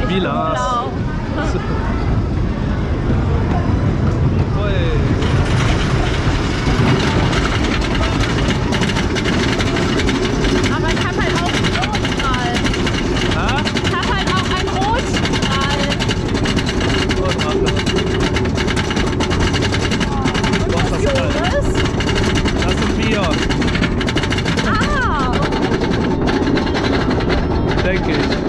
Vilas. Blau. Aber ich habe halt auch einen Rotstrahl. Ha? Ich habe halt auch einen Rotstrahl. Und Rache. Und Was was ist das? Joris? Das sind wir, Ah, denke ich.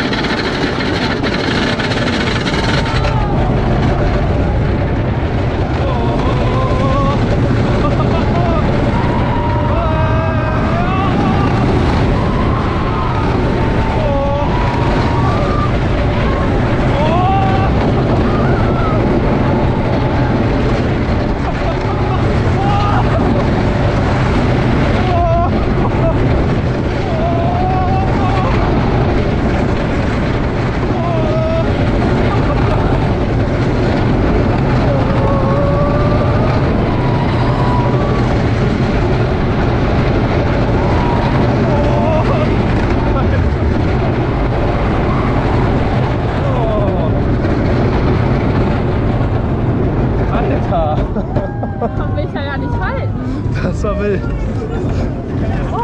kann mich ja gar nicht halten. Das war wild. Oh,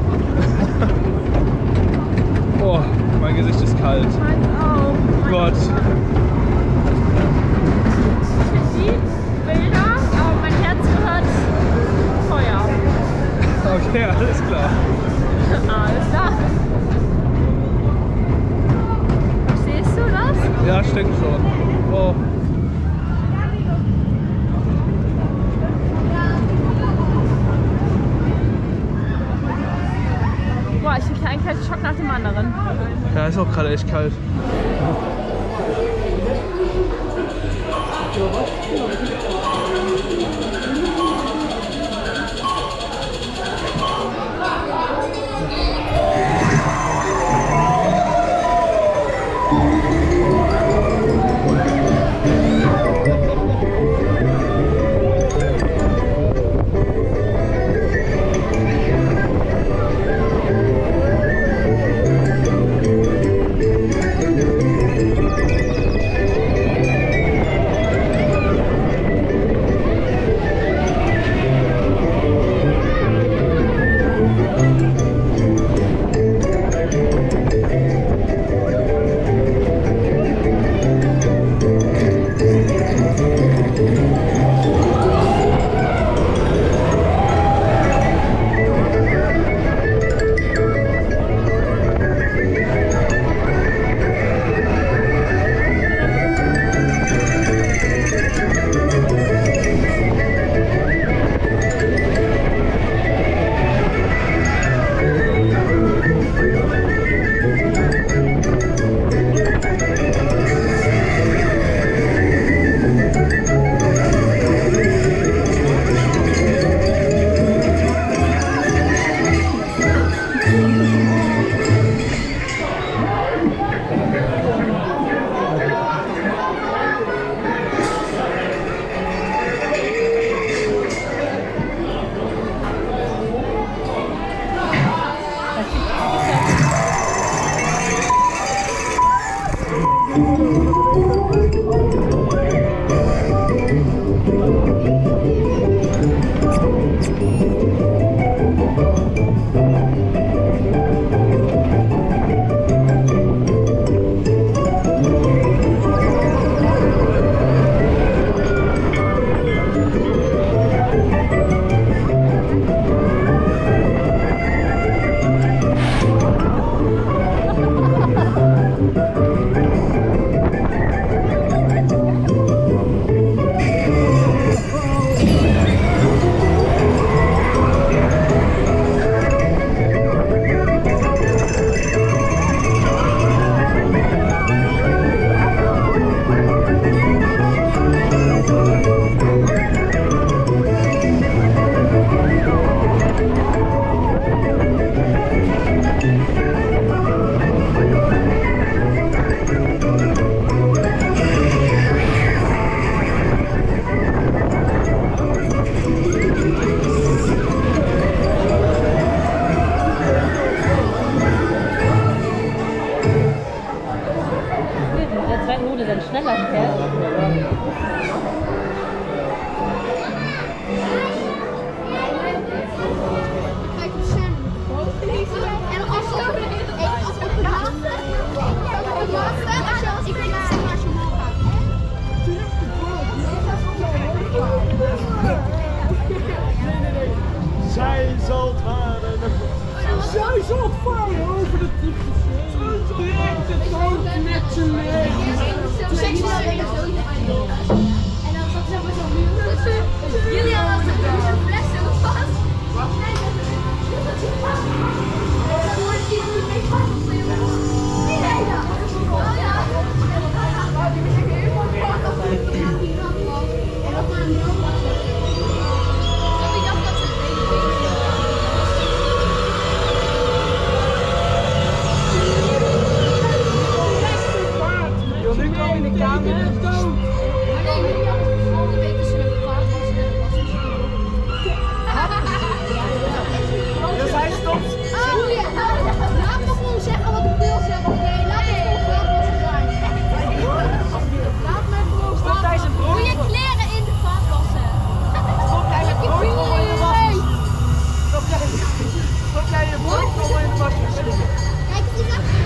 Oh, mein Gesicht ist kalt. meins auch. Gott. Ich sieht Bilder, aber mein Herz gehört Feuer. Okay, alles klar. Alles klar. Verstehst du das? Ja, stimmt schon. Oh. Boah, ich kriege einen kalten Schock nach dem anderen. Ja, ist auch gerade echt kalt. Zij zal het varen. Zij zal het varen over de diepe zee. Direct het hoofd met zijn mee. Toen zei ik zo lekker zo. En dan zat ze maar zo muur. Jullie hadden zo'n fles zo vast. Nee, dat is vast. Dan hoor je die mee vast op je hoofd. Nee, nee, ja. Oh ja. En dan ben ik helemaal vast op je hoofd. En dat maakt niet ook vast. Ik dacht dat ze het deden. Nu kwam in de kamer. Maar nee, jullie hadden volgende week tussen een bepaald was en een Dus hij stopt. Oh ja, laat me gewoon zeggen wat ik wil zeggen, oké? Laat me gewoon vaatwassen zijn. Laat me gewoon Stopt hij zijn brood? Doe je kleren in de vaatwassen. Stop jij je broodtrommel in de wasmachine? Stop jij je broodtrommel in de wasmachine? Kijk, het is echt...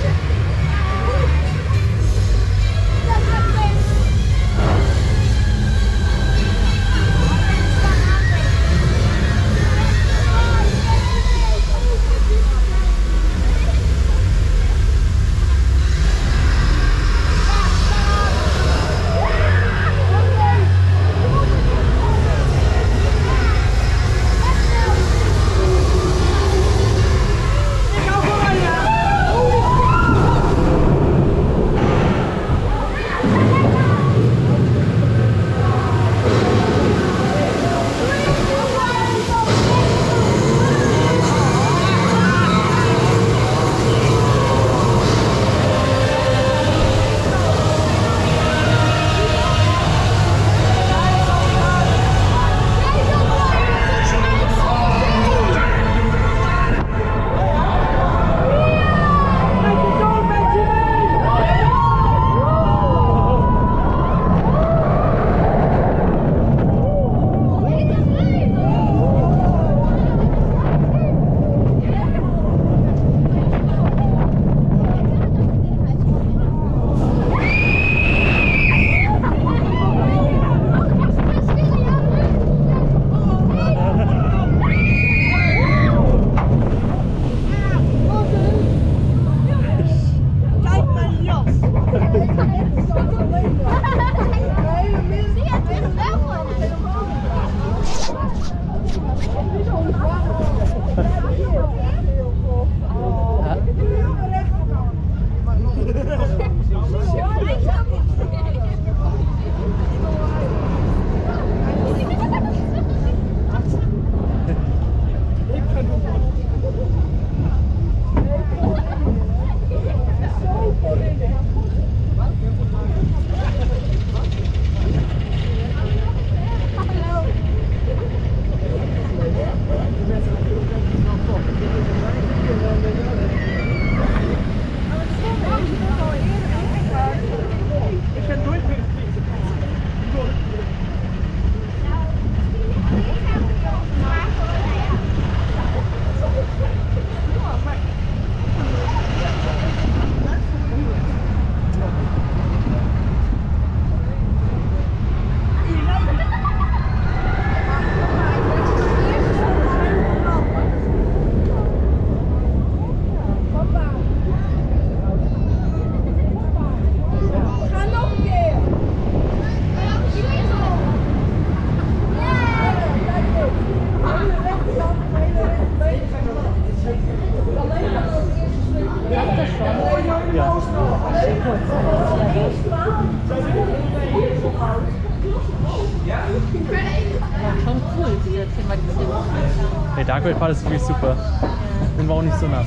Schon cool, diese Thematisierung. Der Dark Ride Part ist wirklich super. Und war auch nicht so nass.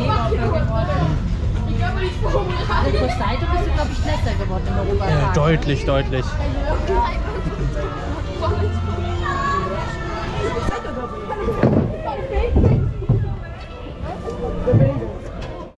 Also zur Seite bist du, glaube ich, schlechter geworden im Europapark. Deutlich, deutlich. Dan ben